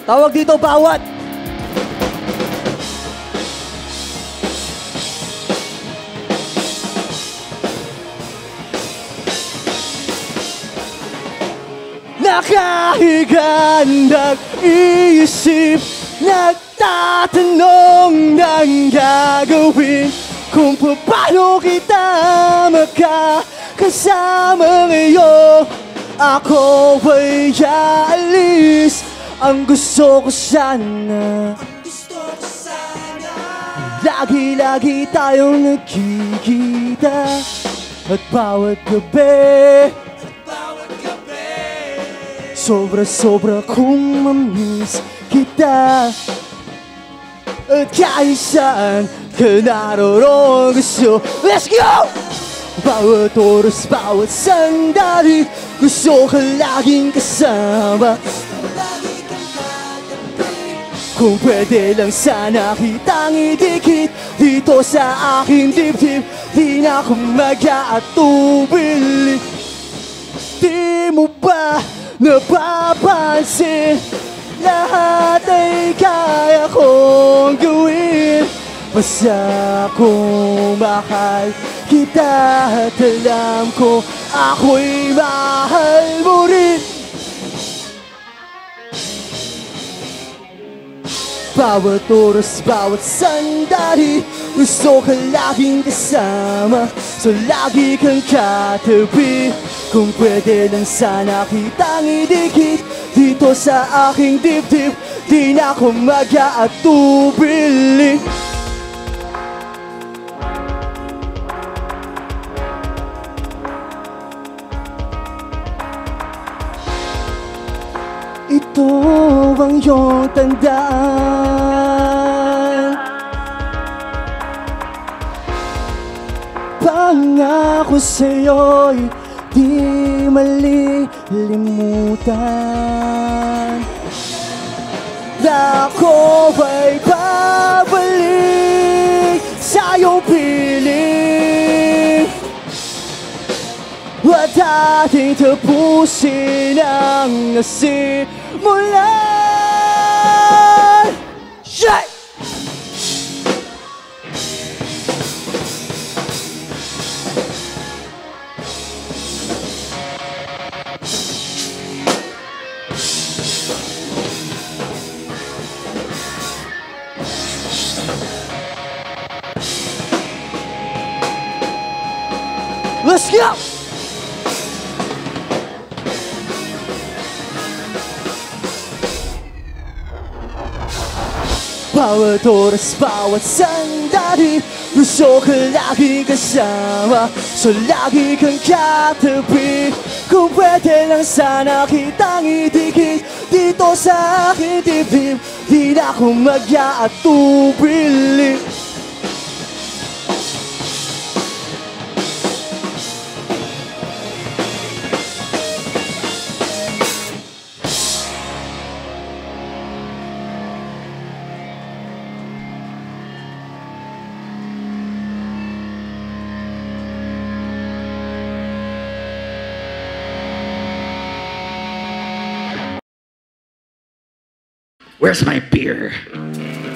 Tawag dito, bawat. Nakahiga, nag-iisip, nagtatanong ng gagawin kung paano kita makakasama ngayon. Ako ay aalis. Ang gusto ko sana, lagi-lagi tayong nagkikita. At bawat gabi, sobra-sobra kong mamiss kita. At kahit saan ka naroon gusto. Let's go! Bawat oras, bawat sandali, gusto ka laging kasama. Kung pwede lang sana kitang idikit dito sa aking dibdib, di na ako mag-aatubili. Di mo ba napapansin, lahat ay kaya kong gawin. Basta kung mahal kita at alam ko ako'y mahal mo rin. Bawat oras, bawat sandali, gusto ka laging kasama. So lagi kang katabi. Kung pwede lang sana kitang idikit dito sa aking dibdib, di na ako mag-aatubili. Ito ang iyong tandaan, pangako sa'yo'y di malilimutan. Ako ay babalik sa iyong piling, at ating tapusin ang simulan. Shit! Let's go! Bawat oras, bawat sandali, gusto ka lagi kasama. So lagi kang katabi. Kung pwede lang sana kitang idikit dito sa aking dibdib, di na ako mag-aatubili. Where's my beer?